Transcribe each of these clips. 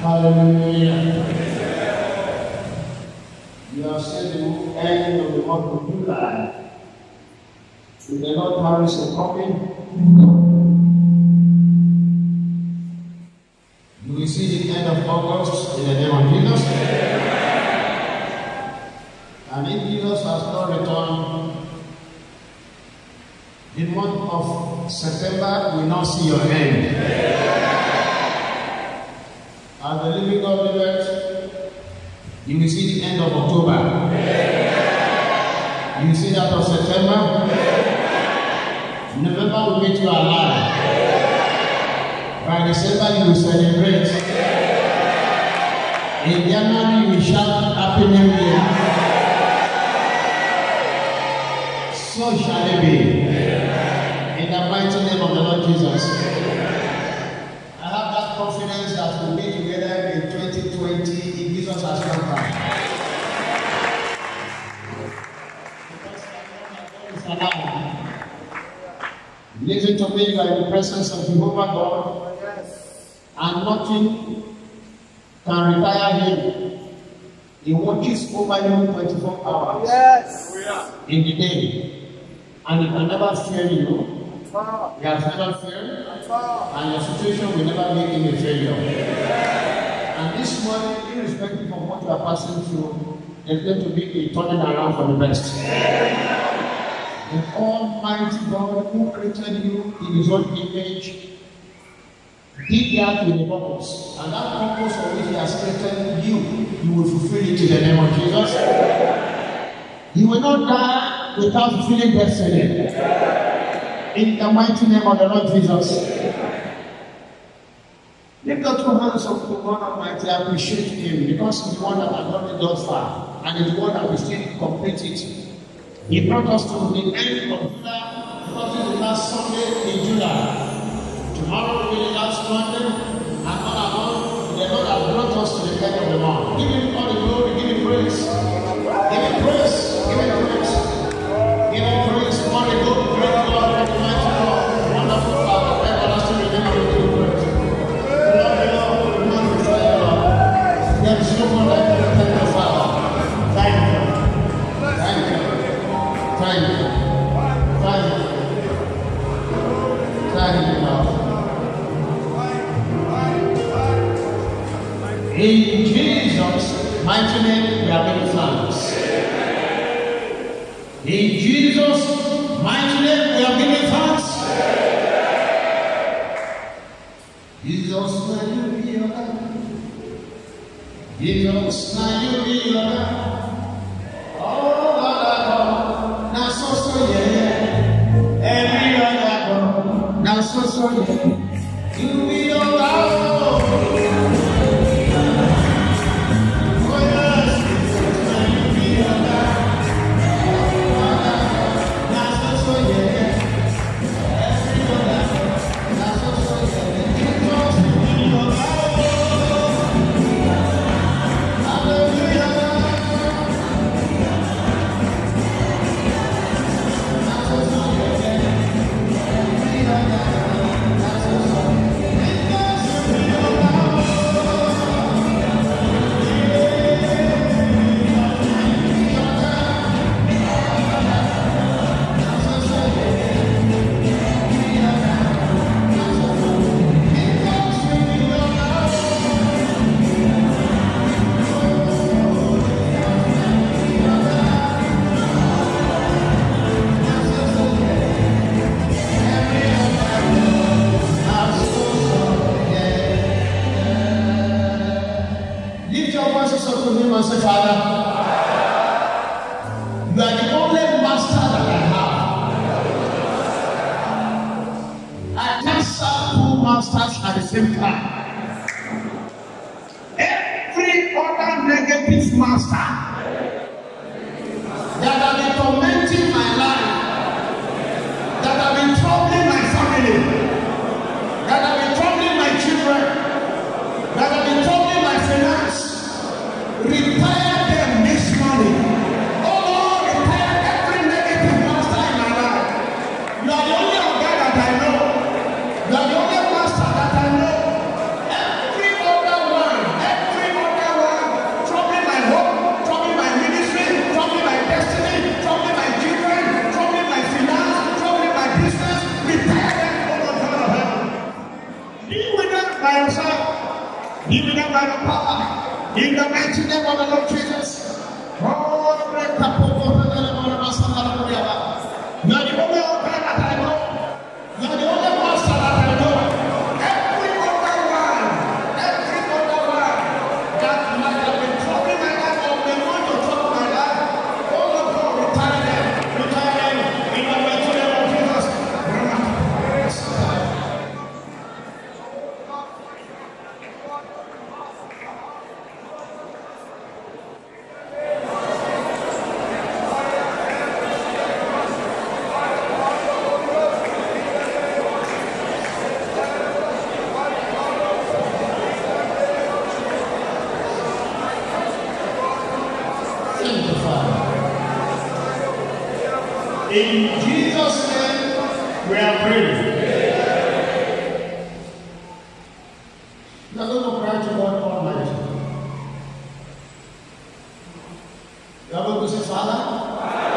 Hallelujah. You have said the end of the month of July. If the Lord Harris is coming, you will see the end of August in the name of Jesus. And if Jesus has not returned, the month of September will not see your end. As the living God liveth, you will see the end of October. You will see that of September. November will make you alive. By December you will celebrate. In January you will shout Happy New Year. So shall it be. In the mighty name of the Lord Jesus. I have that confidence that we'll be together in 2020 if Jesus has come back. Because God is alive. Listen to me, you are in the presence of Jehovah God, and nothing can retire him. He watches over you 24 hours in the day, and he can never fail you. He has never failed, and your situation will never make him a failure. And this morning, irrespective of what you are passing through, there's going to be a turning around for the best. The Almighty God who created you in His own image did that with a purpose, and that purpose for which He has created you, you will fulfill it in the name of Jesus. You will not die without fulfilling destiny. In the mighty name of the Lord Jesus. Lift up your hands up to God Almighty. I appreciate Him because He's the one that has brought it thus far, and He's the one that will still complete it. He brought us to the end of July, because it's the last Sunday in July. Tomorrow will be the last Monday, and on, the Lord has brought us to the end of the month. Give Him all the glory, give Him praise. Give Him praise, give Him praise. Give Him praise, all the glory, great God, mighty God, wonderful Father, everlasting Redeemer, give Him praise. Lord, the Lord, we magnify the Lord. There is no one like you, thank you, Father. Thank you. Thank you. Thank you. Thank you. Thank you, Lord. In Jesus' mighty name, we are giving thanks. In Jesus' mighty name, we are giving thanks. Jesus, now you be alive. Jesus, now you be alive. So you be alive. You are the only master that I know. Every other one by yourself. Give it up by the power. In the mighty name of the Lord Jesus. Oh, break up. You are the only one that I know. You are the only master that I know. Every other one that might have been troubling my life or may want to trouble my life, oh Lord, retire them in the mighty name of Jesus. In Jesus' name, we are praying. We are going to cry to God Almighty. We are going to say, Father,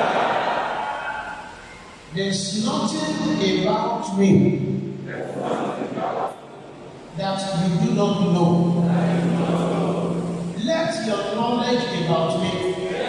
there's nothing about me that you do not know. Let your knowledge about me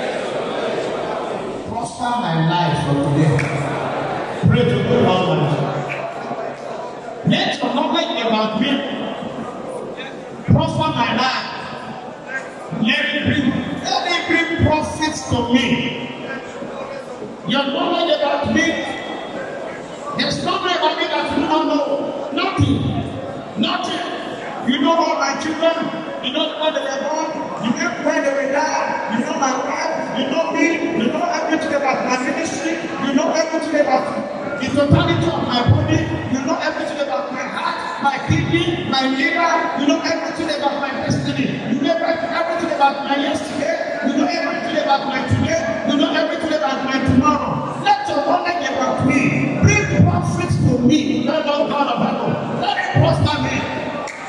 prosper my life from today. Pray to God Almighty. Let your knowledge about me prosper my life. Let it bring profits to me. Your knowledge about me, there's nothing about me that you do not know. Nothing. You know all my children. You know where they were born. You know where they were died. You know my wife. You know me. You know everything about my ministry. You know everything about the totality of my body. You know everything about my heart, my kidney, my liver. You know everything about my destiny. You know everything about my yesterday. You know everything about my today. You know everything about my tomorrow. Let your knowledge about me bring profits to me. Let Lord God of heaven. Let it prosper me.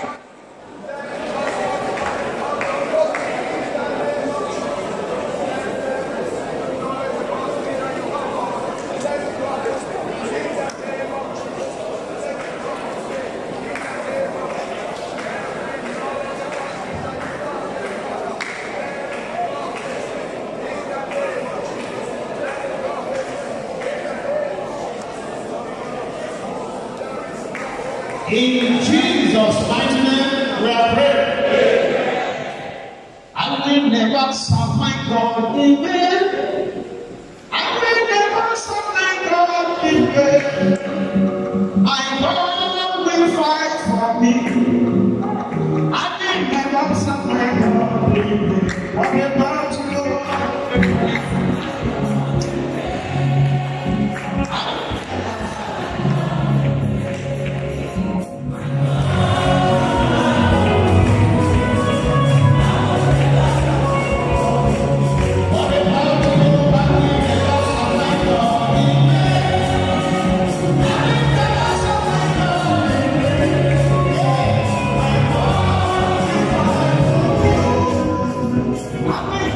In Jesus' mighty name, we are praying. I will never serve my God in vain. I will never serve my God in vain. My God will fight for me. I will never serve my God in vain. What about you? I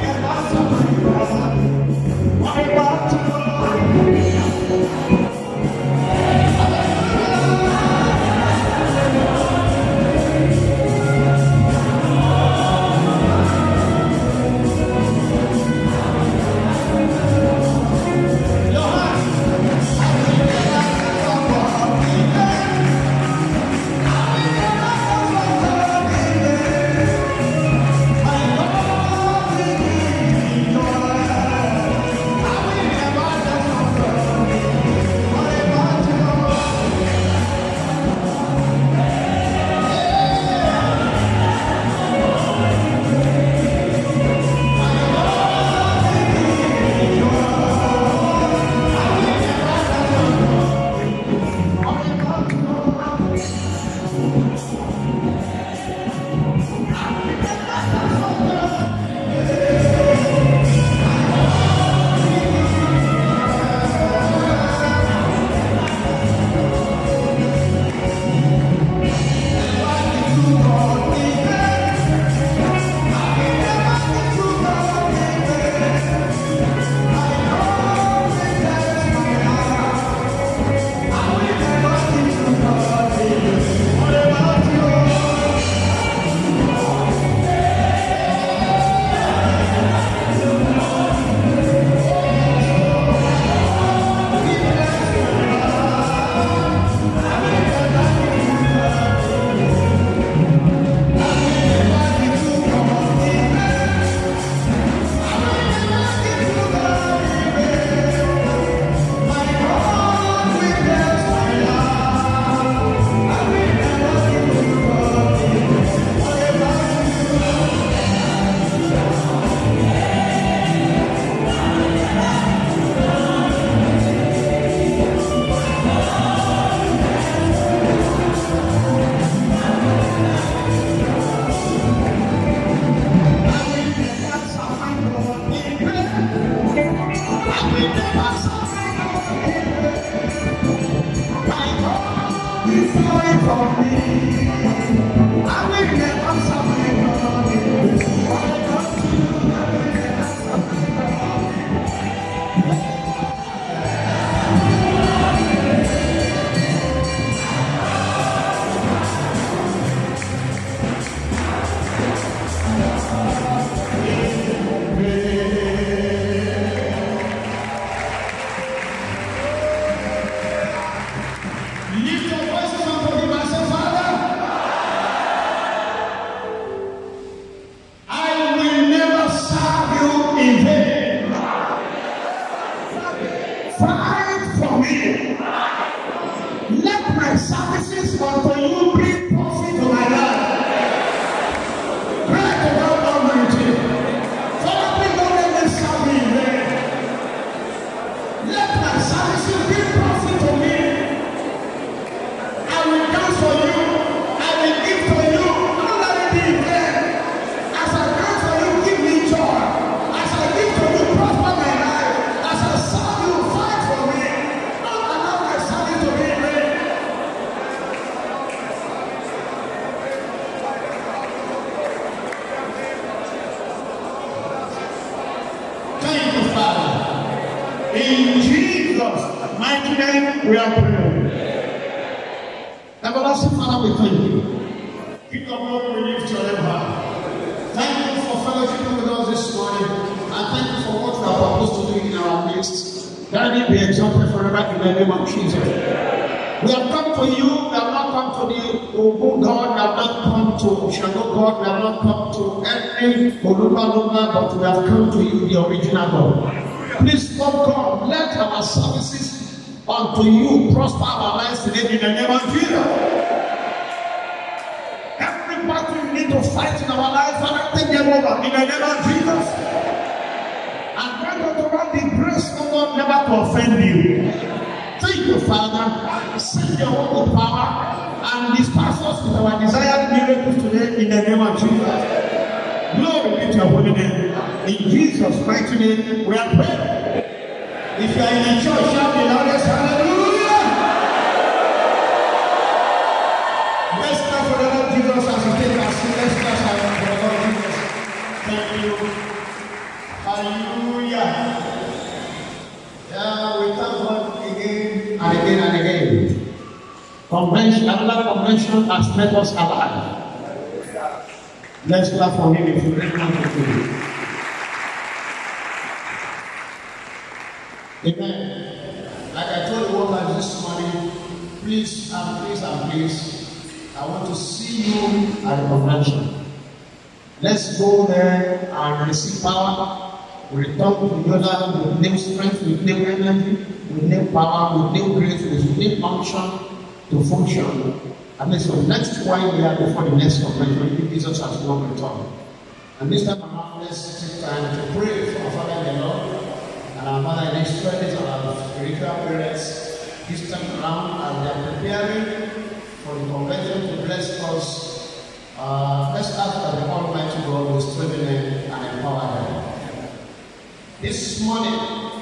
mighty name we are praying. Everlasting Father, we thank you. King of glory, we lift your name high. Thank you for fellowship with us this morning, and thank you for what we are proposed to do in our midst. That it be exalted forever in the name of Jesus. We have come to you, we have not come to the Ogun God, we have not come to Shango God, we have not come to any Oluba, but we have come to you, the original God. Please, Lord God, let our services unto you prosper our lives today in the name of Jesus. Every battle we need to fight in our life, Father, take them over in the name of Jesus. And grant unto us the grace of God never to offend you. Thank you, Father. Send your word with power and disperse us with our desired miracles today in the name of Jesus. Glory be to your holy name. In Jesus' mighty name, we are praying. If you are in the church, shout the loudest hallelujah. Let's clap for the Lord Jesus as we take our seat. Let's clap for the Lord Jesus. Thank you. Hallelujah. Yeah, we thank God again and again and again. Convention, another convention has made us alive. Let's clap for him if you really want to do it. Amen. Like I told the workers this morning, please and please and please, I want to see you at the convention. Let's go there and receive power. We return together with new strength, with new energy, with new power, with new grace, with new function to function. At least for the next 1 year before the next convention, if Jesus has not returned. And this time around, let's take time to pray for our Father in the Lord and our Mother in Israel and our spiritual parents. This time around, as they are preparing for the convention to bless us, let's ask that the Almighty God will strengthen them and empower them. This morning,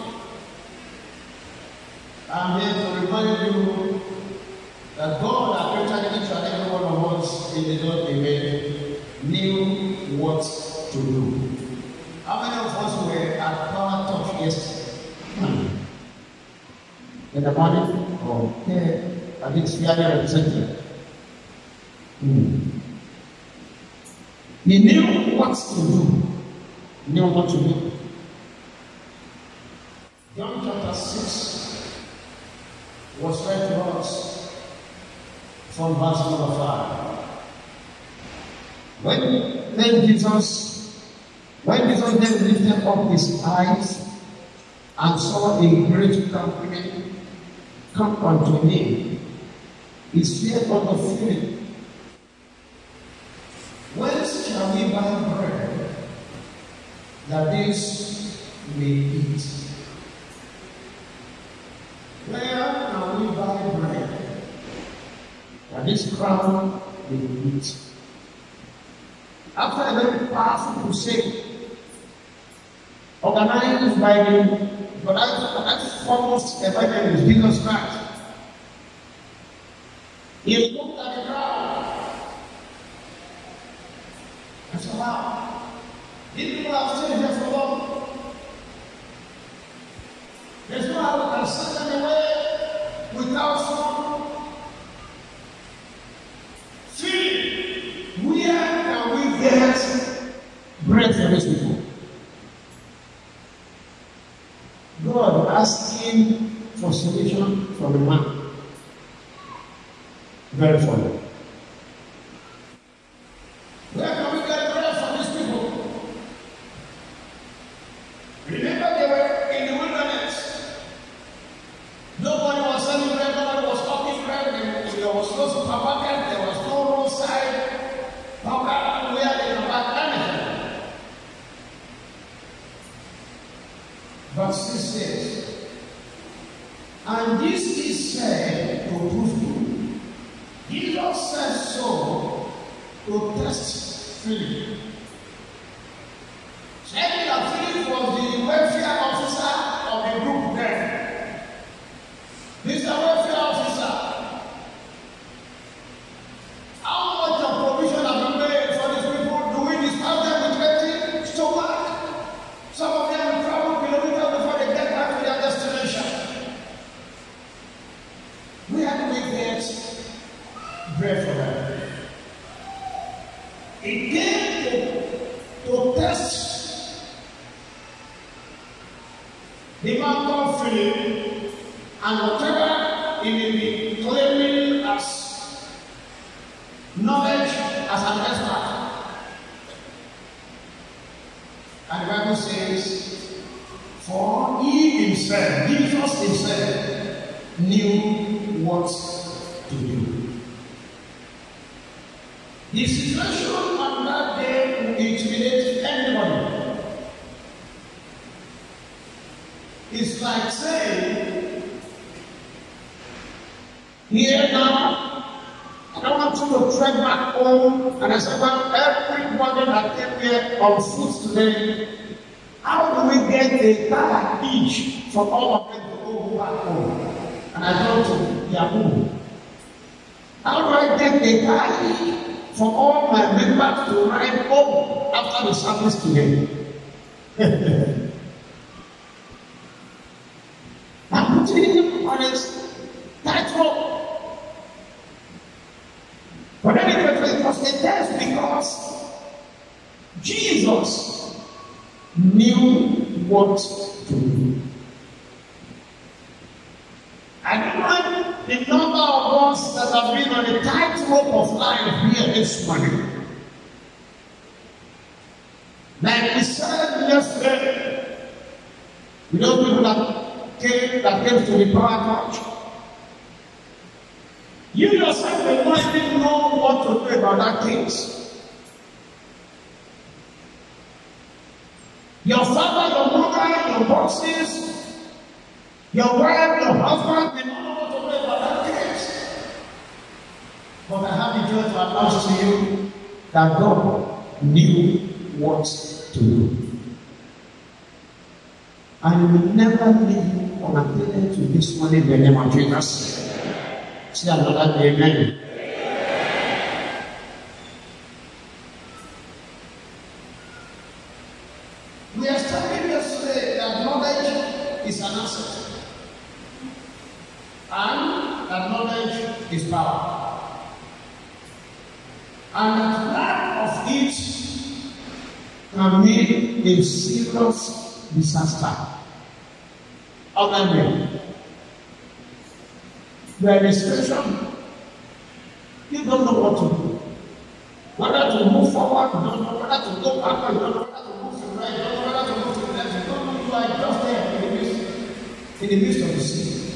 I'm here to remind you that God had created each and every one of us in the Lord knew what to do. How many of us were at Power Touch yesterday? In the morning? Okay. I think it's fairly represented. He knew what to do. He knew what to do. John chapter 6 was read to us from verse number 5. When Jesus then lifted up his eyes and saw a great company come unto him, he said unto Philip, whence shall we buy bread that these may eat? Where can we buy bread that this crowd may eat? After a very powerful crusade organized by that foremost evangelist, Jesus Christ, he looked at the crowd and said, wow, these people have stayed here for long. There's no how we can send them away without some feeling. Where can we get bread for these people? God asking for solution from the man. Very funny. Where can we get bread for these people? Remember, they were in the wilderness. Nobody was selling bread, nobody was talking bread. There was no supermarket, there was no roadside power where they can buy anything. Verse 6 says, and this is said to prove you. Jesus said so to test Philip. Saying that Philip was the welfare officer of the group then. This is a welfare officer. How much of provision have you made for these people? Do we disturb them with empty stomach? Some of them will travel kilometers before they get back to their destination. He came to test the man called Philip, and whatever he may be claiming as knowledge as an expert. And the Bible says, for he himself, Jesus himself, knew what to do. The situation on that day will intimidate anybody. It's like saying, here now, I don't want you to trek back home. And I said, well, everybody that came here on foot today, how do we get a car each for all of them to go back home? And I told to Yahoo, how do I get a car each for all my members to ride home after the service today? I'm putting him on his tightrope. But anyway, it was a test because Jesus knew what to do. I don't know the number of us that have been on the tightrope of life here this morning. Like we said yesterday, we know people that came to the power church. You yourself will not even know what to do about that case. Your father, your mother, your bosses, your wife, your husband will not know what to do about that case. But I have the joy to announce to you that God knew what to do. And He will never leave you unattended to this morning in the name of Jesus. See another amen. We established yesterday that knowledge is an asset, and that knowledge is power, and that lack of it can mean a serious disaster. Amen. You are in a situation, you don't know what to do. Whether to move forward, you don't know. Whether to go backward, you don't know. Whether to move to the right, you don't know. Whether to move to the left, you don't know. You are just there in the midst of the sea.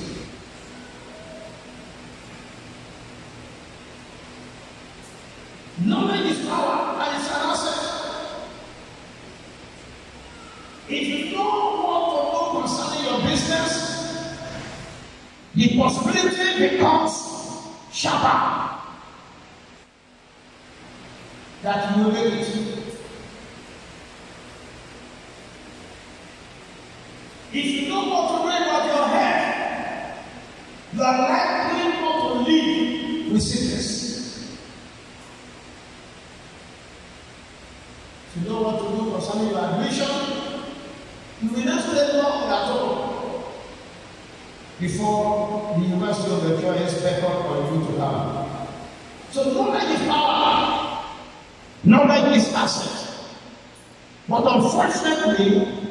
Knowledge is power, and it's an asset. If you know what to do concerning your business, the possibility becomes sharper that you will make it. If you know what to do about your head, you are likely not to live with sickness. If you know what to do concerning your admission, you will not stay long at all before the University of the Choice beckon on you to have. So knowledge is power. Knowledge is asset. But unfortunately,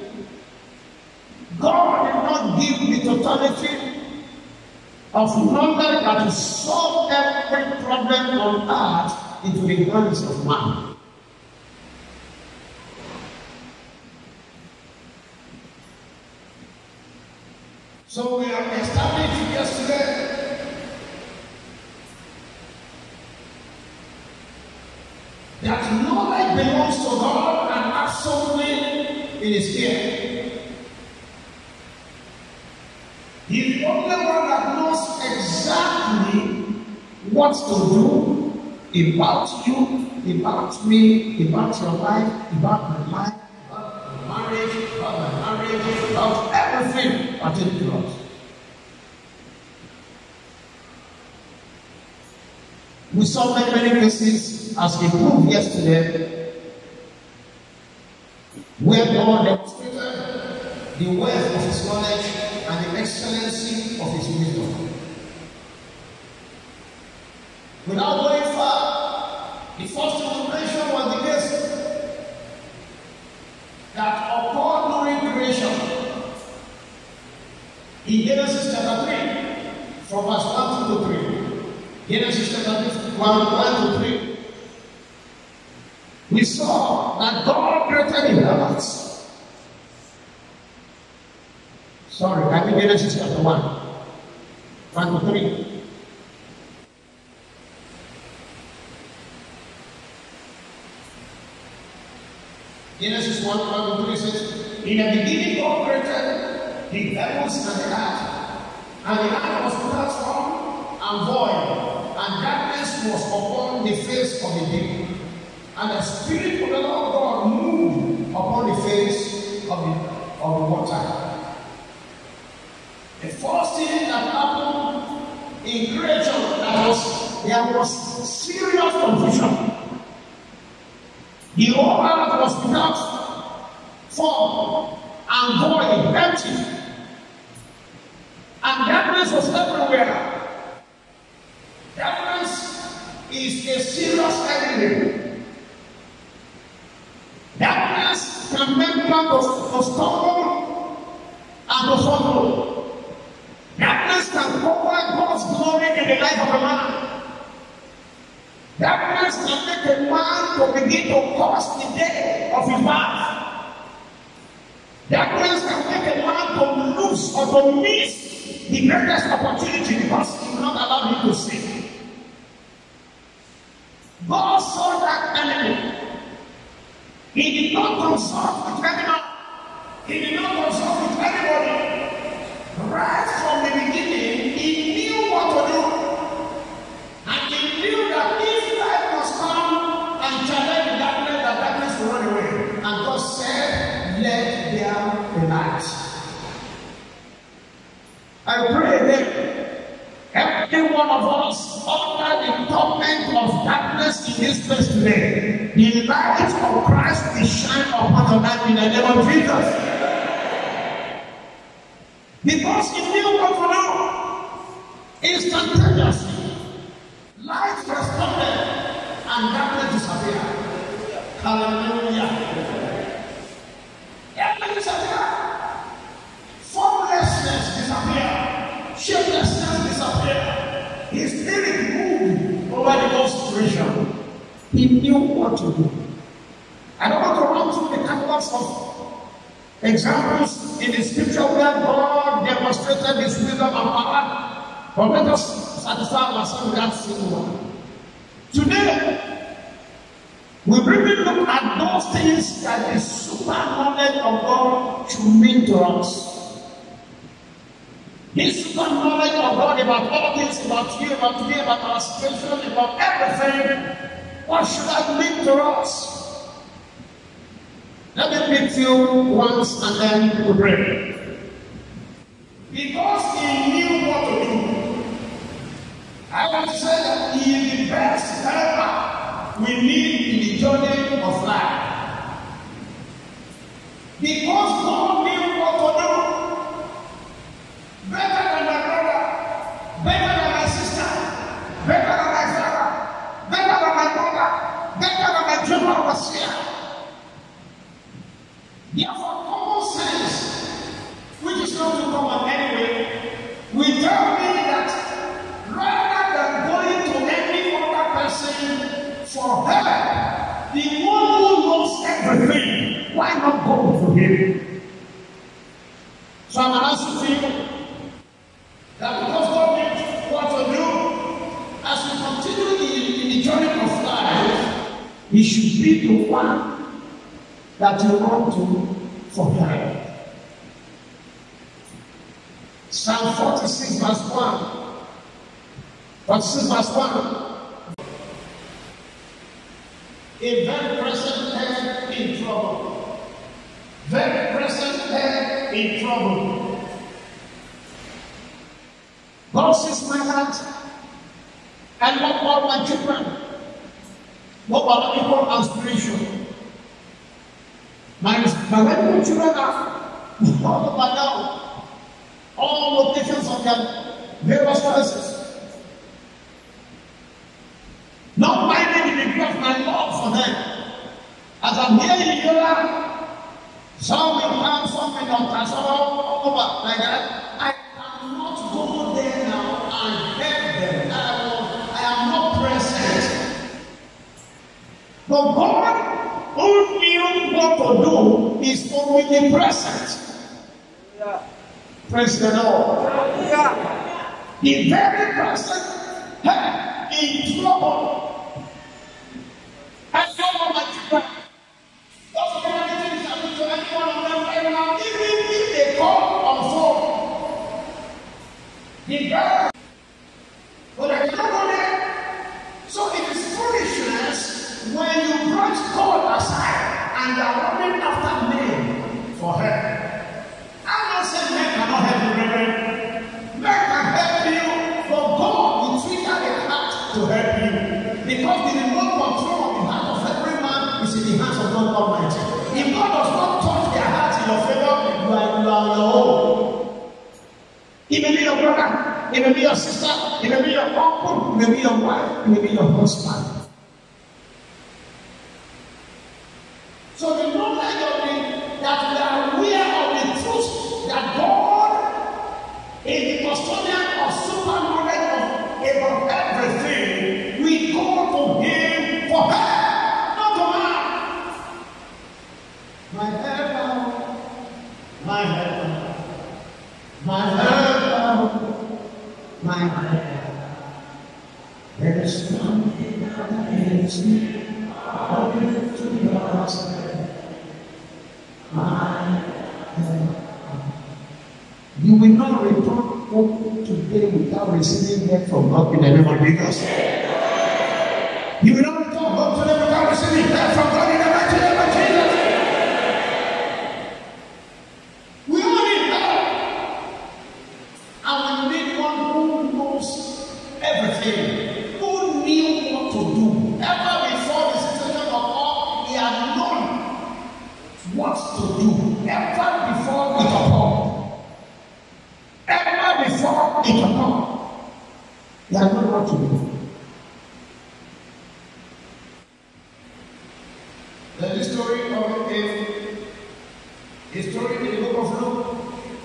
God did not give the totality of knowledge that will solve every problem on earth into the hands of man. So we have established yesterday that knowledge belongs to God and absolutely in His care. He's the only one that knows exactly what to do about you, about me, about your life, about my life, about my marriage, about everything pertaining to us. We saw many cases as we proved yesterday where God demonstrated the wealth of His knowledge and the excellency of His wisdom. Without going far, the first information was in Genesis chapter 3, from verse 1 to 3. Genesis chapter 3, 1 to 3. We saw that God created the heavens. Sorry, I mean Genesis chapter 1 to 3. Genesis 1 to 3 says, in the beginning God created the heavens and the earth. And the earth was without form and void, and darkness was upon the face of the deep. And the Spirit of the Lord God moved upon the face of the water. The first thing that happened in creation, there was serious confusion. The whole earth was without form and void, empty. And darkness was everywhere. Darkness is a serious enemy. Darkness can make man to stumble and to fall. Darkness can cover God's glory in the life of a man. Darkness can make a man to begin to curse the day of his birth. Darkness can make a man to lose or to miss the greatest opportunity because he will not allow him to sin. God saw that enemy. He did not consult with anyone. He did not consult with anybody. Right from the beginning, he knew what to do. And he knew that if light must come and challenge the darkness will run away. And God said, let there be light. I pray that every one of us under the torment of darkness in this place today, the light of Christ will shine upon your life in the name of Jesus. Because he knew what to do. Instantaneously, light responded and darkness disappeared. Hallelujah. Darkness disappeared. Formlessness disappeared. Shapelessness disappeared. His spirit moved over the whole situation. He knew what to do. I don't want to run through the catalogs of examples in the scripture where God demonstrated his wisdom and power. But let us satisfy ourselves with that single one. Today, we really look at those things that the super knowledge of God should mean to us. This super knowledge of God about all things, about you, about me, about our situation, about everything, what should that mean to us? Let me pick you once and then we pray. Because he knew what to do. I want to say that he is the best helper we need in the journey of life. Because God knew what to do. Better than my brother, better than my sister, better than my father, better than my mother, better than my general overseer. Therefore, common sense, which is not too common anyway, will tell me that rather than going to any other person for help, the one who knows everything, why not go to him? So I'm asking you that because God knows what to do, as we continue in the journey of life, He should be the one that you want to forget. Psalm 46 verse 1. 46 verse 1. A very present help in trouble. Very present help in trouble. God sees my heart and not all my children, both biological and spiritual. My medical children are all over now, all locations of their various places. Not minding the degree of my love for them. As I'm here in Yola, some will come, some will not, and some all over like that. I But God, who knew what to do, is omnipresent. Yeah. Praise the Lord. Yeah. The very present in trouble. And God might cry. Doesn't mean anything is happening to any one of them right now, even if they call on phone. The girl. But I cannot go there. So it is foolishness when you brought God aside and you are running after men for help. I'm not saying men cannot help you, brethren. Men can help you, but God will trigger the heart to help you. Because the remote control of the heart of every man is in the hands of God Almighty. If God does not touch their hearts in your favor, you are on your own. It may be your brother, it may be your sister, it may be your uncle, it may be your wife, it may be your husband. So the knowledge of that we are aware of the truth that God is the custodian of super knowledge about everything. We go to Him for help, not to man. My helper, my helper, my helper, my helper. There is nothing that is me. I'll give to your side. My helper. You will not return home today without receiving help from God in the name of Jesus. You will not return home today without receiving help from God in the mighty name of Jesus. We all need help. And we need one who knows everything, who knew what to do. Ever before the situation of all, he had known what to do. Ever before it occurred. Ever before it occurred. He had known what to do. There's a story of a story in the book of Luke.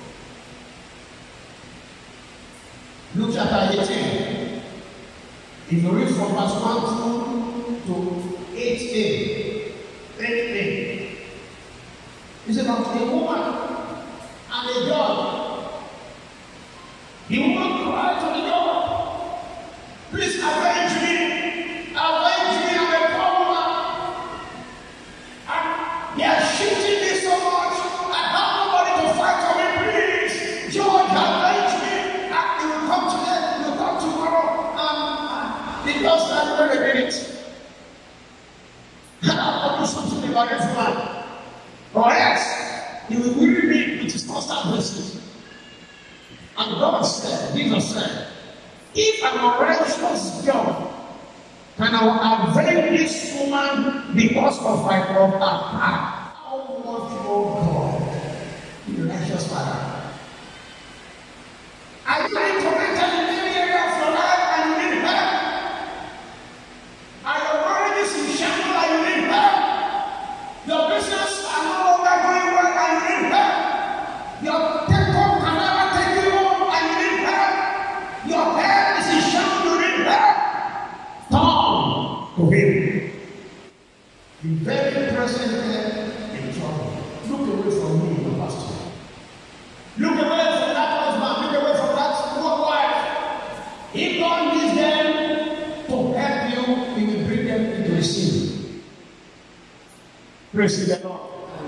Luke chapter 18. If you read from verse 1 to 8a, 8a, it's about a woman and a dog. The woman cried to the dog, please avenge me, I'm a poor woman. And they are shifting me so much, I have nobody to fight for me, please. George, avenge me. And you will come today, you will come tomorrow. The dog started wait a minute. I'll do something about this man. Or else, he will weary me with his constant blessings. And God said, Jesus said, if I'm a righteous God, can I avenge this woman because of my love and heart? How much more God, the righteous Father? Are you tormented in any area of your life and you need help? Are your marriages in shambles and you need help? Your business are no longer going well and you need help? Your temple can never take you home and you need help? Your head is in shambles, you need help? Turn to Him. The very present help in trouble. Look away from me, your pastor. Look away from that husband. Look away from that wife. If God needs them to help you, He will bring them into His sin. Praise the Lord.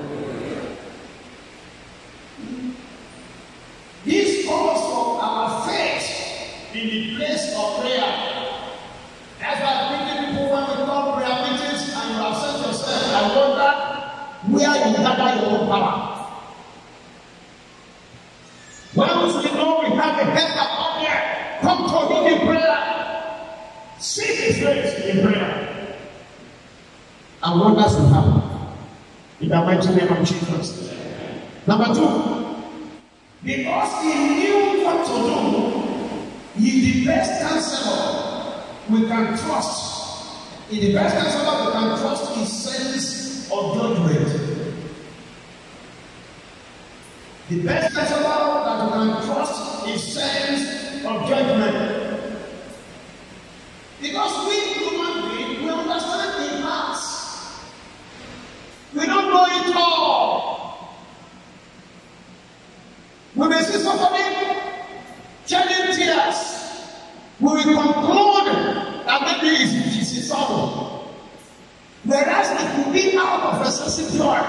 This calls for our faith in the place of prayer. That's why many people, when we call prayer meetings and you have sent yourself, I wonder where you gather your own power. Once we know we have a helper up here, come to Him in prayer. Seek His face in prayer. And wonders will happen. In the mighty name of Jesus. Number 2, because He knew what to do, He is the best counselor we can trust. In the best counselor we can trust His sense of judgment. The best counselor that we can trust His sense of judgment. Because we human beings, we understand the hearts it all. We may see somebody shedding tears. We will conclude that maybe it's his sorrow. Whereas it could be out of excessive joy.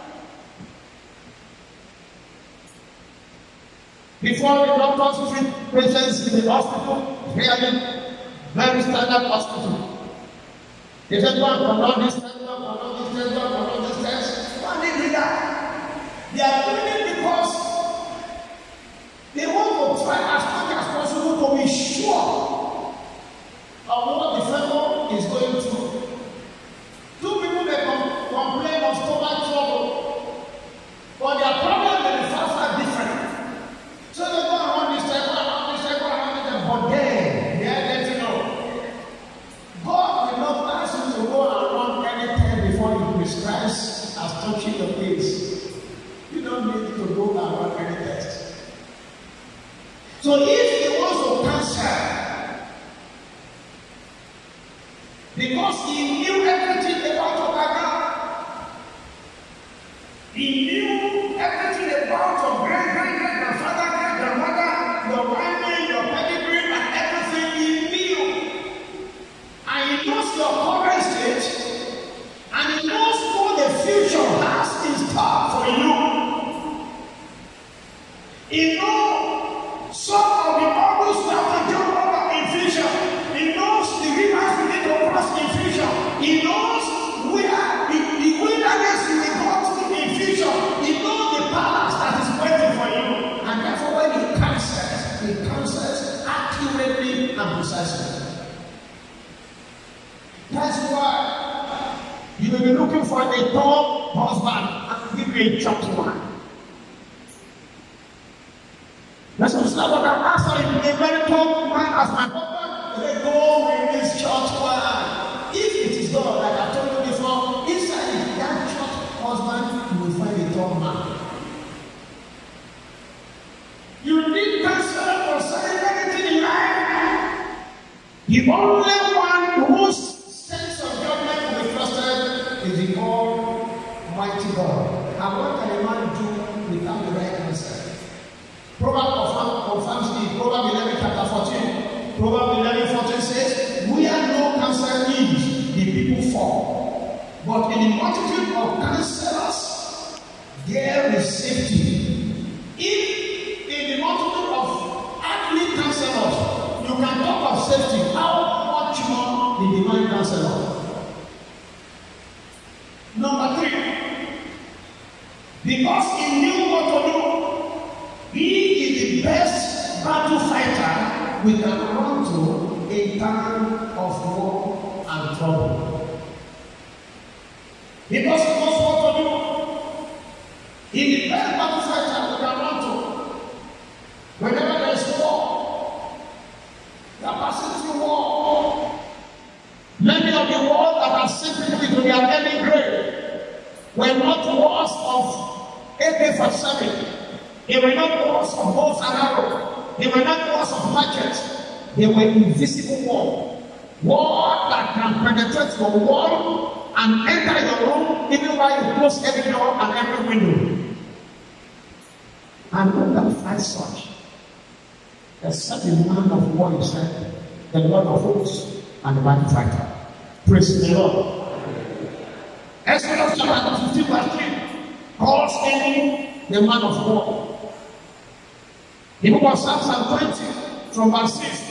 Before the doctors treat patients in the hospital, very standard hospital. They said, go and conduct this test, go and conduct this test, go and conduct this test. Why did they do that? They are doing it because they want to try as much as possible to be sure of what the fellow is going through. Two people may complain of stomach trouble, but their problem may be far different. So they go around this test, go around this test, go around this test, but then they are getting know. God will not ask you to go around any test before He prescribes as touching your case. You don't need to go around any test. So if He wants to cancel, because He knew everything about your background, He knew everything about your great-grandfather, great-grandmother, your family, your pedigree, and everything He knew. And He knows your current state, and He knows what the future has in store for you. He knows some of the bubbles we have to jump over in future. He knows the rivers we need to cross in future. He knows where the wilderness you will go to in future. He knows the palace that is waiting for you. And therefore when He cancels accurately and precisely. That's why you will be looking for a tall husband and give you a short one. That's what I'm asking. A very tall man as my husband, they go with this short one. If it is God, like I told you before, inside that short husband, you will find a tall man. You need counsel concerning anything in life. The only one whose sense of judgment will be trusted is the Almighty God. And what can a man do without the right answer? Proverbs confirms it. Proverbs 11 chapter 14. Proverbs 11:14 says, where no counsel is, the people fall. But in the multitude of counselors, there is safety. If in the multitude of earthly counselors, you can talk of safety, how much more the divine counselor? Number 3. Because He knew what to do. He is the best battle fighter we can run to in time of war and trouble. Because He knows what to do. He is the best battle fighter we can run to. Whenever there is war, we are passing through war. Many of the wars that have sent people into their early grave were not wars of AK-47. They were not wars of bows and arrows. They were not wars of machetes. They were invisible war. War that can penetrate your wall and enter your room even while you close every door and every window. And when that fights such, there's such a man of war inside, the Lord of hosts and the battle fighter. Praise the Lord. Exodus chapter 15 verse 3 calls him the man of war. The book of Psalm 20 from verse 6.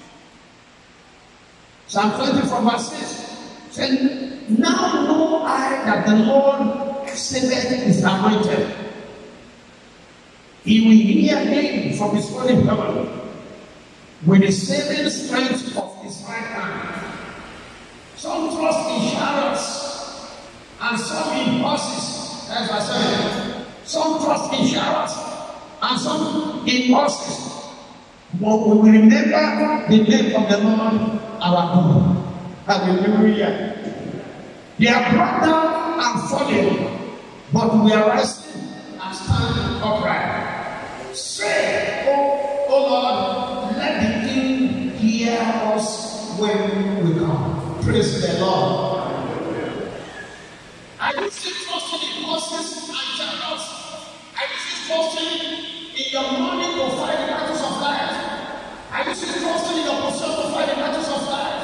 Psalm 20 from verse 6 said, now know I that the Lord saveth His anointed. He will hear him from His holy heaven with the saving strength of His right hand. Some trust in chariots and some in horses, as I said. Some trust in chariots and some in horses. But we will remember the name of the Lord our God. Hallelujah. They are brought down and falling, but we are rising and standing upright. Say, oh Lord, let the King hear us when we come. Praise the Lord. Are you you still trusting in horses and chariots? Are you still trusting in your money to fight the battles of life? Are you still trusting in your position to fight the battles of life?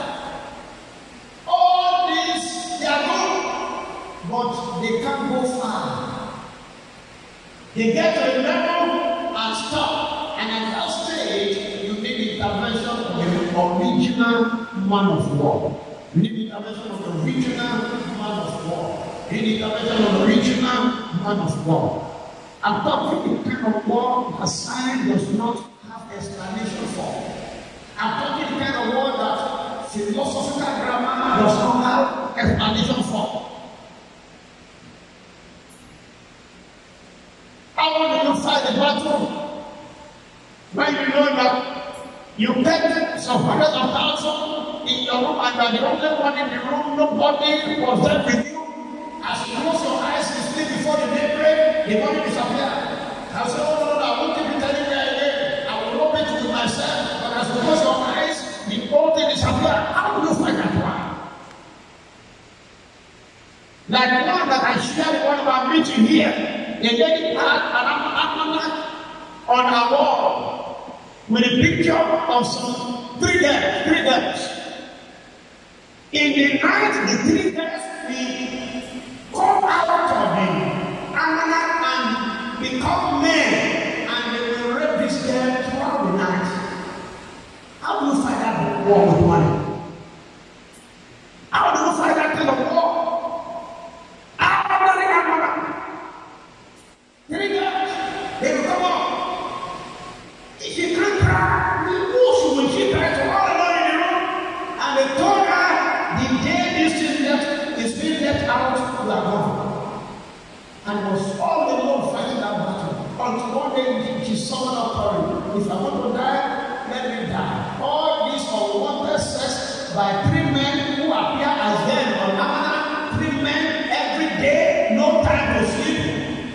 All these, they are good, but they can't go far. They get to a level and stop. And at that stage, you need intervention of the original man of war. You need intervention of the original man of war. You need intervention of the original man of war. I'm talking the kind of war that science does not have explanation for. I'm talking the kind of war that philosophical grammar does not have explanation for. How do you fight the battle when you know that you get some hundreds of thousands in your room and you are the only one in the room, nobody was there with you? As you close your eyes and sleep before the daybreak, the body disappears. I say, oh no, I won't keep it telling me again. I will open it with myself. But as you close your eyes, the whole thing disappears. How do you fight that one? Like the one that I shared one of our meeting here. The lady had an almanac on her wall with a picture of some three girls. In the night, the three girls will come out of the almanac and become men, and they will rape this girl throughout the night. How do you fight that war with money? How do you fight that kind of war? Three girls, they will come up. If you can't cry, the wolves will keep her to all alone in the room. And they told her, the day this thing is being left out, you are gone. And it was all the Lord fighting that battle. Until one day she summoned up her. If I want to die, let me die. All this unwanted sex by three men who appear as them on Amana, three men every day, no time to sleep.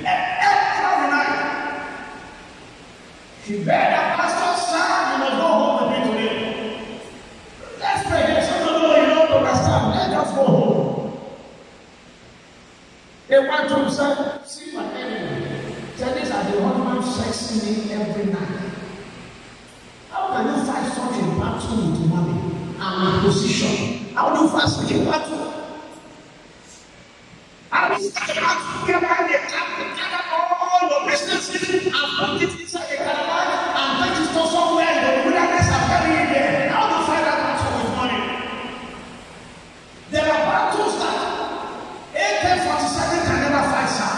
She begged the pastor, son, you must go home with me today. Let's pray. No, you don't understand. Let us go home. They went to say, see my enemy. Tell this as the husband sexing me every night. How can you fight such a battle with money and my position? How do you fight such a battle? How do you fight a battle? Get by the all your businesses and put it inside the caravan and take it to somewhere in the wilderness and bury it there. How do you fight that battle with money? There are battles that AK-47 can never fight, sir.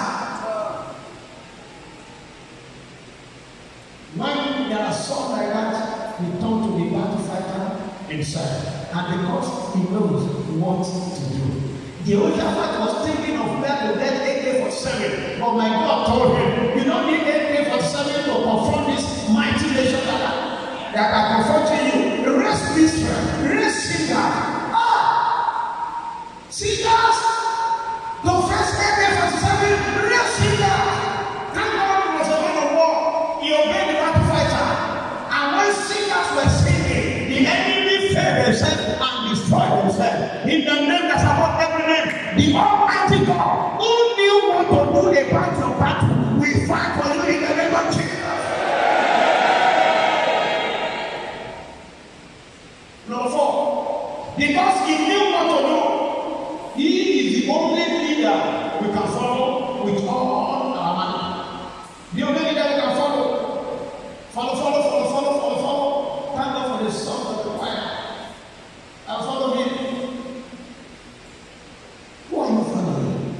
When there are some like that, he turn to the battle fighter himself, and because he knows what to do. The Jehoshaphat was thinking of where to get AK-47, but my God told him, you don't need AK-47 to confront this mighty nation that are confronting you. Rest Israel, rest Syria. Syrians, the first AK-47, rest Syria. Thank God he was a man of war. He obeyed the battle fighter. And when Syrians were singing, the enemy fell themselves and destroyed themselves. In the name that's above every name, the Almighty God, who knew what to do about your battle, we fight for you in the name of Jesus. Number 4, because he knew what to do, he is the only leader we can follow with all our money. The only leader we can follow. Follow. Thank God for the song of the choir. And follow him. Who are you following?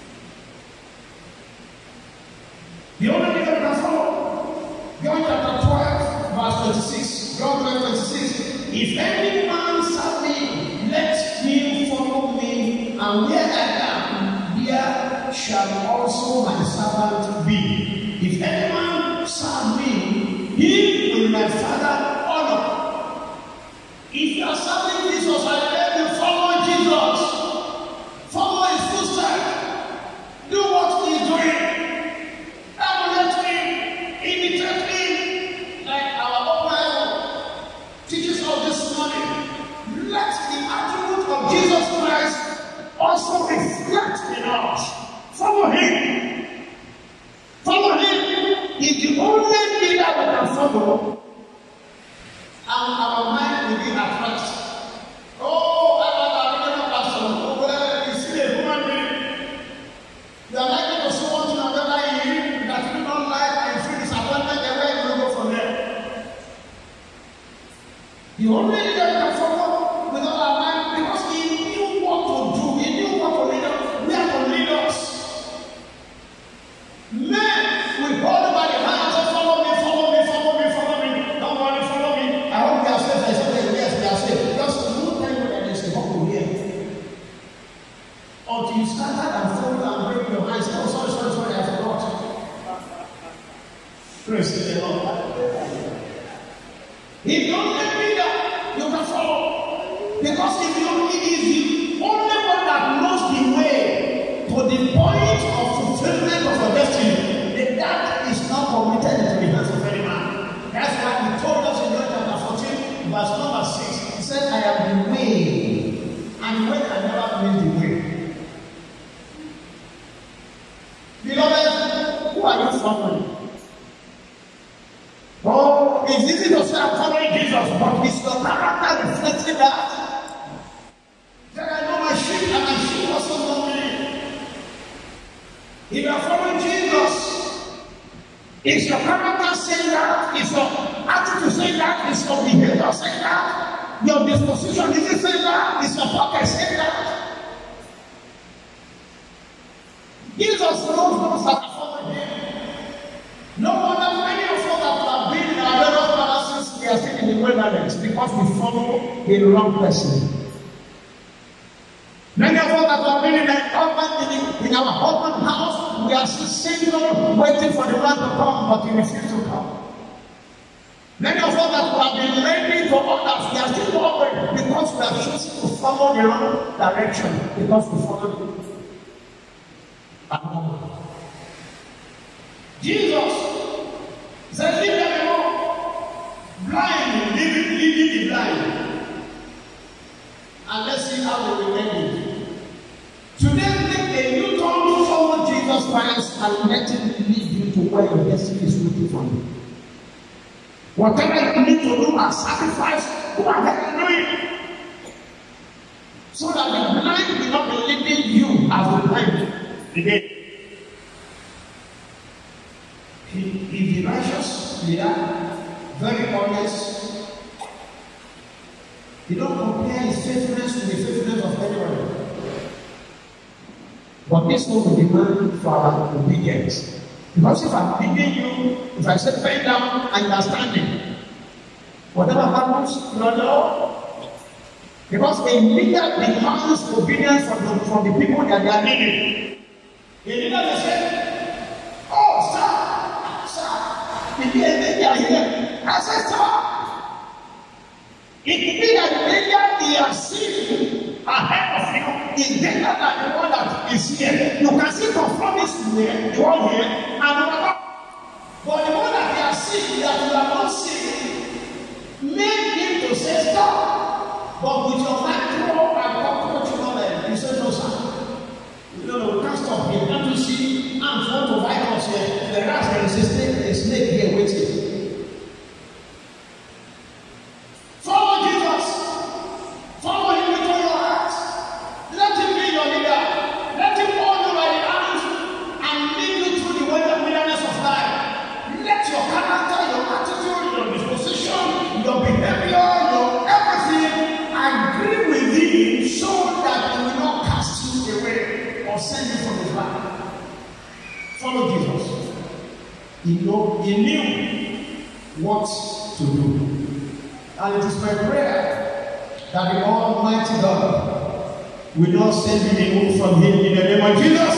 The only leader we can follow. John chapter 12, verse 26. John 12:26. If any man serve me, let him follow me, and where I am, there shall also my servant be. If any man serve me, he will my Father honor. If you are serving Jesus, I beg you follow Jesus. Follow his footsteps. Do what he is doing. Emulate him. Imitate him. Like our Bible teaches us this morning. Let the attribute of Jesus Christ also reflect in us. Praise the Lord. If you don't believe that, you can follow. Because if it is the only one that knows the way to the point of fulfillment of your destiny, then that is not committed into the hands of any man. That's why he told us in John chapter 14, verse number 6. He said, I am the way, and when I never made the way. Beloved, who are you following? Oh, it's easy to say I'm following Jesus, but is your character reflecting that? Then I know my sheep and my sheep also know me. If you are following Jesus, is your character saying that? Is your attitude saying that? Is your behavior saying that? Your disposition, is it saying that? Is your pocket saying that? Jesus knows those that are following him. No wonder many of us that have been in our various palaces, we are still in the wilderness because we follow the wrong person. Many of us that have been in our husband's house, we are still single, waiting for the man to come, but he refuses to come. Many of us that have been lending to others, we are still worried because we are choosing to follow the wrong direction because we follow Jesus said, leave them alone. Blind, leading the blind. And let's see how they will end it. Today, take a new turn to follow Jesus Christ and let him lead you to where your destiny is looking for you. Whatever you need to do as sacrifice, go ahead and do it. So that the blind will not be leading you as the blind again. If the righteous leader, very honest, he don't compare his faithfulness to the faithfulness of anyone. But this one will demand for our obedience. Because if I'm leading you, if I say bend down and you are standing, whatever happens, you don't know. Because a leader demands obedience from the people that they are leading. A leader will say, oh, stop. I said, stop. It could be that the danger he has seen ahead of you is greater than the one that is here. You can see conformity here, the one here, and the one. But the one that he has seen that you have not seen, make him to say stop. But with your micro and cockroach knowledge, you say no, sir. No, we can't stop here. Can't you see? I'm trying to fight us here. The rest there is a snake here waiting. Follow Jesus. Follow him with all your heart. Let him be your leader. Let him hold you by the hand and lead you through the wilderness of life. Let your character, your attitude, your disposition, your behavior, your everything agree with him so that he will not cast you away or send you from his life. Follow Jesus. He knew what to do. And it is my prayer that the Almighty God will not send me away from him in the name of Jesus.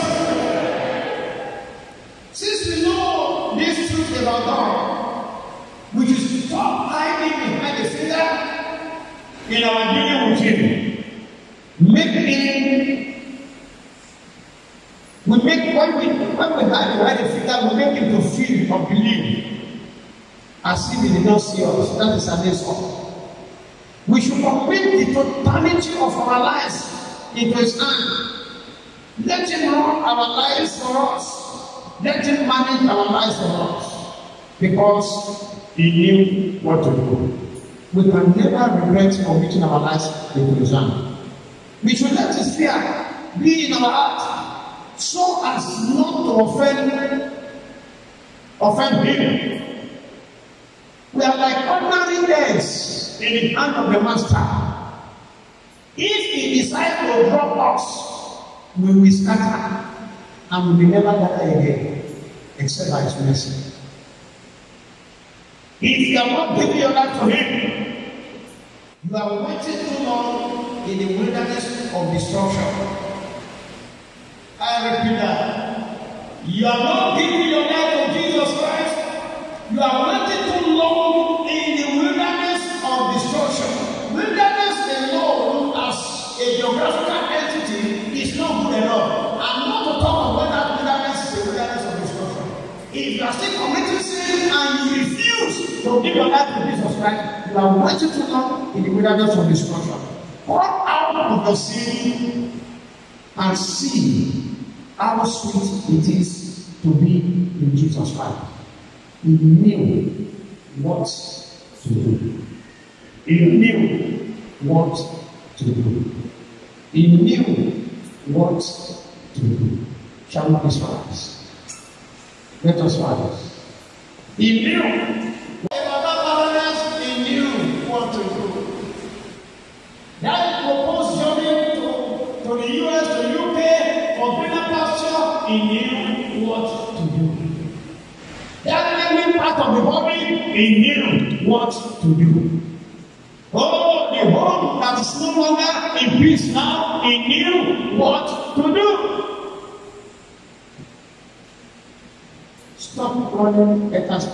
Since we know this truth about God, we should stop hiding behind the finger in our dealing with him. When we hide behind the finger, we make him to feel or believe as if he did not see us. That is an insult. We should commit the totality of our lives into his hand. Let him run our lives for us. Let him manage our lives for us. Because he knew what to do. We can never regret committing our lives into his hand. We should let his fear be in our heart so as not to offend him. We are like ordinary days in the hand of the master. If he decides to drop us, we will scatter and we will never gather again, except by his mercy. If you are not giving your life to him, you are waiting too long in the wilderness of destruction. I repeat that. You are not giving your life to Jesus Christ, You are waiting too long in the wilderness of destruction. Wilderness alone as a geographical entity is not good enough. I'm not to talk about that wilderness is a wilderness of destruction. If you are still committing sin and you refuse to give your life to Jesus Christ, you are waiting too long in the wilderness of destruction. Come out of your sin and see how sweet it is to be in Jesus Christ. He knew what to do. He knew what to do. He knew what to do. Shall we please rise? Let us rise. He knew. He knew what to do. That proposed journey to the US, to UK, for greener pasture, he knew what to do. That living part of the body, he knew what to do. Oh, the home that is no longer in peace now, he knew what to do. Stop running at us.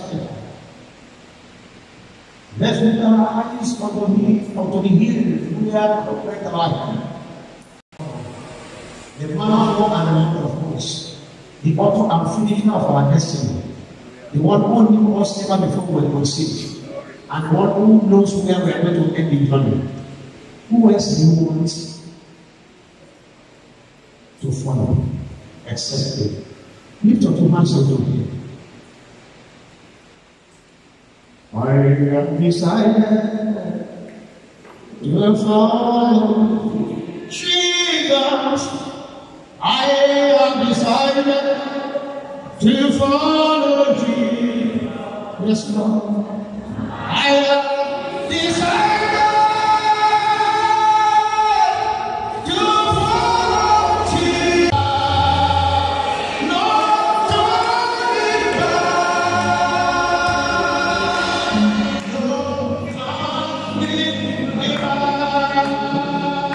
Let's look our eyes unto the hill where the great life. The man of God and the Lord of hosts, the author and finisher of our destiny, the one who knew us never before we were conceived, and the one who knows where we are going to end the journey. Who else do you want to follow except him? Lift up your hands unto him. I have decided to follow Jesus. I have decided to follow Jesus. Yes, Lord. I have decided to follow Jesus. No turning back. No turning back.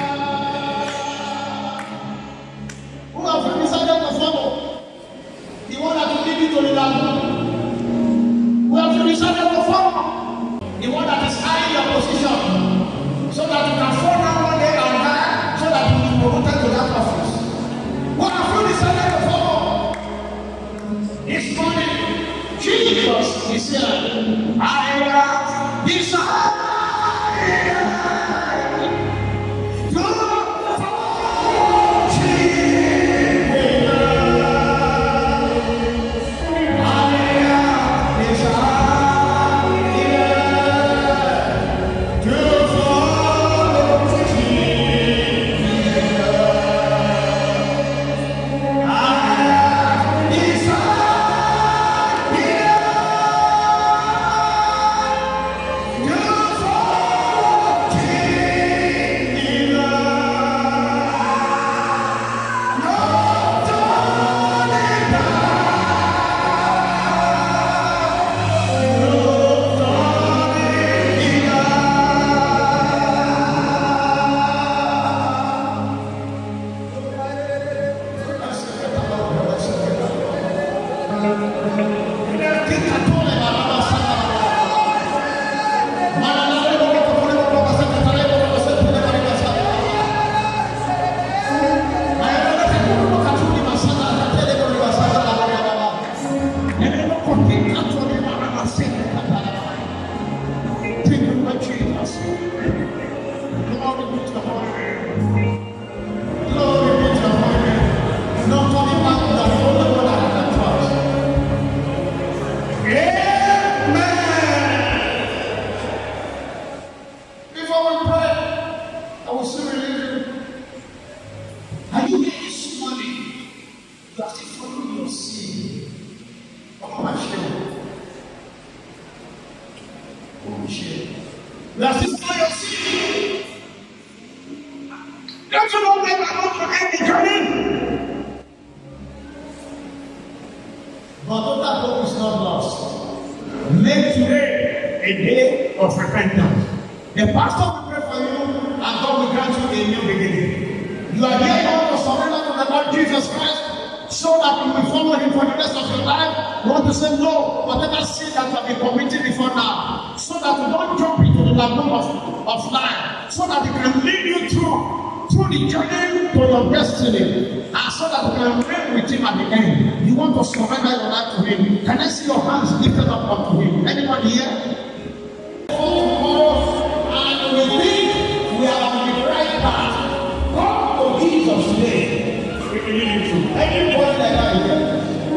Who have you decided to follow? The one that will lead you to the land. Who have you decided to follow? The one that is high in your position, so that you can fall down one day and die, so that you will be promoted to that office. What have you decided to follow? This morning, Jesus is here. I have decided to follow Jesus. So so that you will follow him for the rest of your life. You want to say no, whatever sin that you have been committing before now, so that you don't jump into the lagoon of life, so that he can lead you through the journey to your destiny, and so that you can reign with him at the end. You want to surrender your life to him. Can I see your hands lifted up unto him? Anybody here? And we think we are on the right path. Come to Jesus today. We believe you too. Anybody like that here?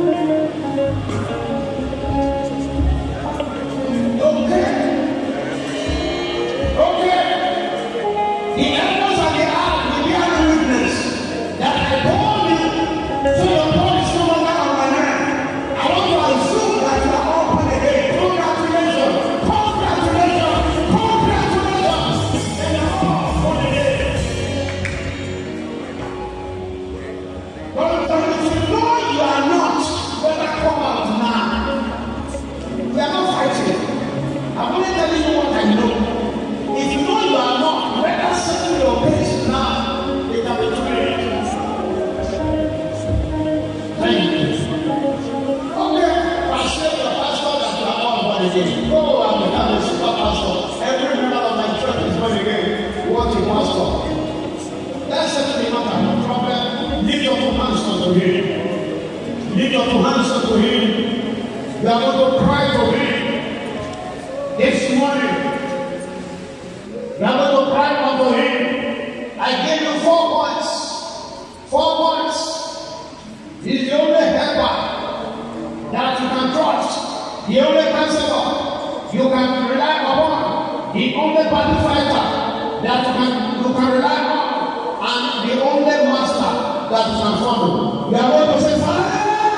Lift your two hands unto him. We are going to cry to him this morning. We are going to cry unto him. I gave you 4 points. 4 points. He's the only helper that you can trust. The only counselor you can rely upon. The only battle fighter that you can rely on. And the only master that you can follow. We are going to say, Father,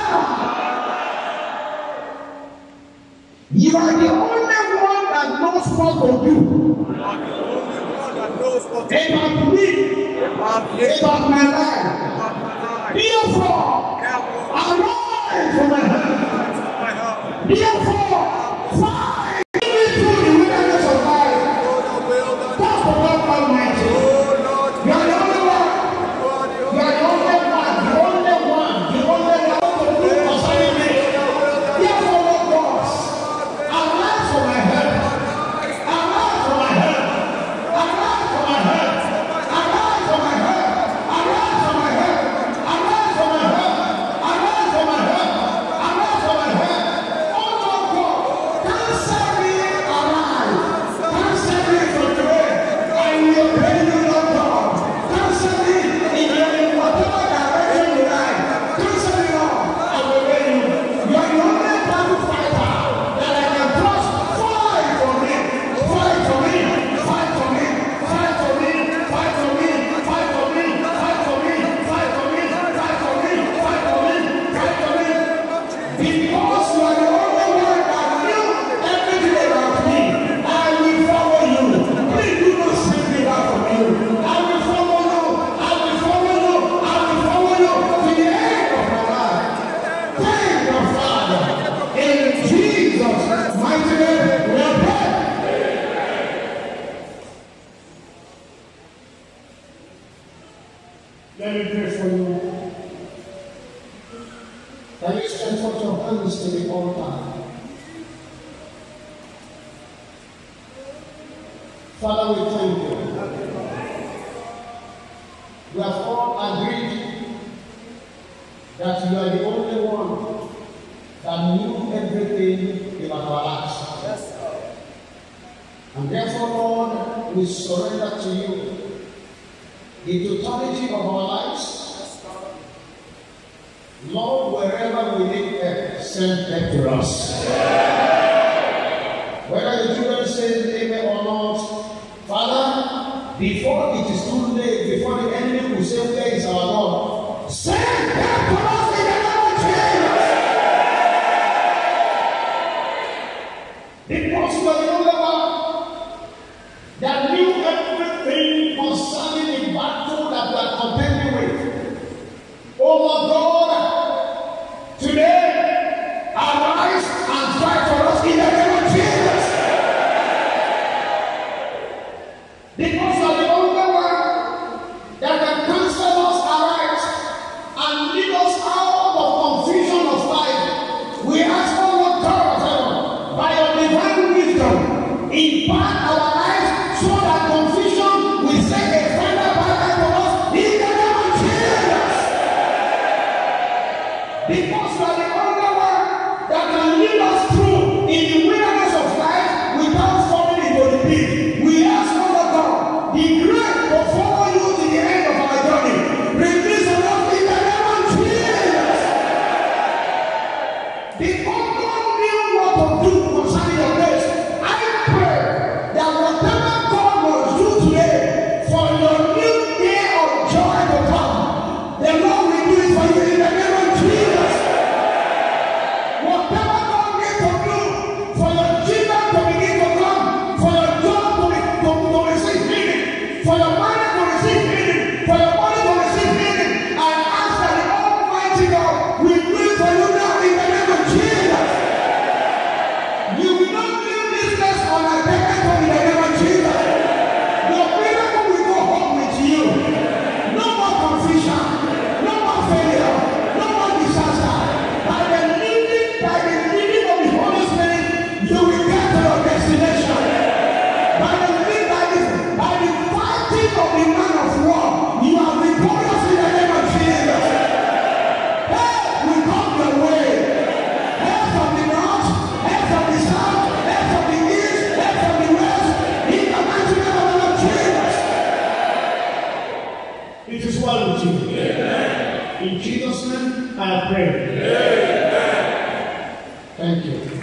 you are the only one that knows what to do. About me, about my life. Therefore, arise from my hand. Therefore, fight me through the wilderness of life. That's the Lord Almighty. You are the only one. You are the only one. The only one. The only one to do concerning me. Therefore, Lord God, arise from my head. Arise from my head. Arise from my head. Arise from my head. Arise from my head. Arise from my head. Arise from my head. Arise from my head. Oh Lord God, cancel me alive. Cancel me from today. I will obey you, Lord God. Cancel me in whatever direction you like. Cancel me, Lord. I will obey you. You are the only battle fighter that I can trust. Fight for me. Fight for me. Fight for me. Fight for me. Fight for me. Fight for me. Fight for me. Fight for me. Fight for me. Fight for me. Fight for me. Because you are the only one that knew everything about me, I will follow you. Please do not send me back from you. I will follow you. I will follow you. I will follow you to the end of my life. Thank you, Father. In Jesus' mighty name, we are praying. Let me pray for you. Can you stretch out your hands to the altar? Father, we thank you. We have all agreed that you are the only one that knew everything about our lives. Yes. And therefore, Lord, we surrender to you the totality of our lives. Lord, wherever we need help, send help to us. Whether the children say amen or not, Father, before it is too late, before the enemy will say, where is our Lord? Send help to us in the name of Jesus. Because you are the only one that knew everything concerning the battle that we are contending with. Oh my God, today, arise and fight for us in the name of Jesus. Because you are the only one that can cancel us, arise and lead Because you are the only one that can lead us through in the wilderness of life without falling into the pit. We ask, Lord God, the grace to follow you to the end of our journey. Release on us in the name of Jesus. Because God knew what to do concerning your grace, I pray that whatever God will do today for your new day of joy to come, the Lord will do it for you in the name of Jesus. Whatever God needs to do for your children to begin to come, for your job to receive healing, for your money to receive healing, for your body to receive healing, I ask that the Almighty God will do it for you now in the name of Jesus. You will not leave this place unattended in the name of Jesus. Your miracle will go home with you. No more confusion, no more failure, no more disaster. By the leading of the Holy Spirit, you will get to your destination. By the fighting of the man of war, you are victorious in the name of Jesus. Help will come your way. Help from the north, help from the south, help from the east, help from the west. In the mighty name of the Lord Jesus. It is well with you. In Jesus' name, I pray. Thank you.